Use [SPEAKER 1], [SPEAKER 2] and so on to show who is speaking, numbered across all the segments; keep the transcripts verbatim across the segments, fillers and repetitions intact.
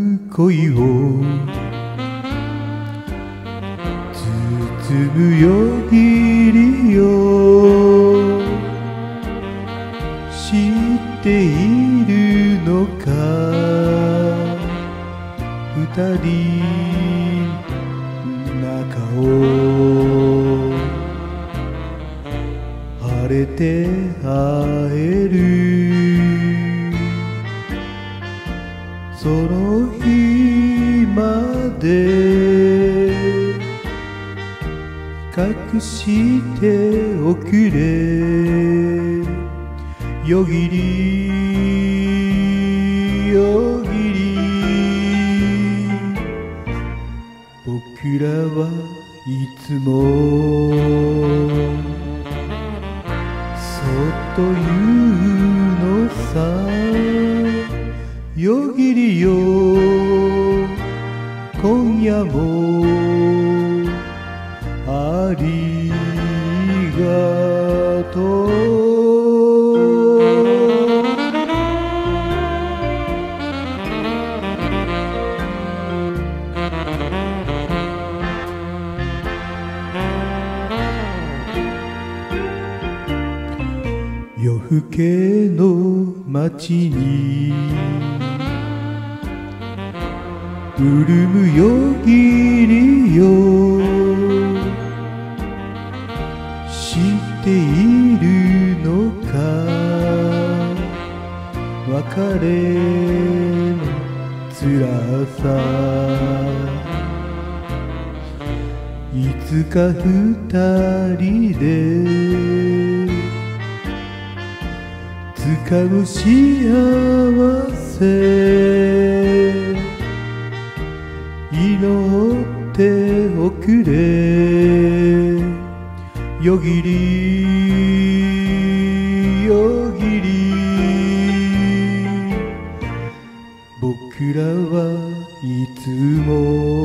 [SPEAKER 1] 恋を包むよぎりを知っているのか二人中を晴れて会えるその日まで隠しておくれよぎりよぎり僕らはいつもそっと言うのさよぎりよ今夜もありがとう夜更けの街に潤むよぎりよ知っているのか別れの辛さいつか二人で掴む幸せ祈っておくれよぎりよぎり僕らはいつも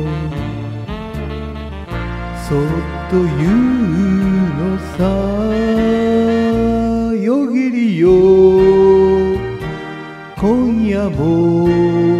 [SPEAKER 1] そっと言うのさよぎりよ今夜も